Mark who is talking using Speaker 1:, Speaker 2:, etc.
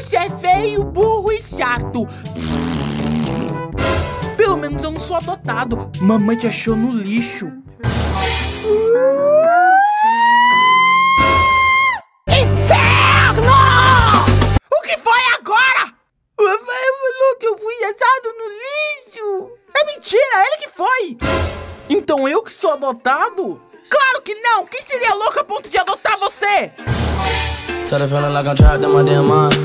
Speaker 1: Você é feio, burro e chato. Pelo menos eu não sou adotado. Mamãe te achou no lixo. Inferno! O que foi agora? O Rafael falou que eu fui achado no lixo. É mentira, ele que foi. Então eu que sou adotado? Claro que não! Quem seria louco a ponto de adotar você?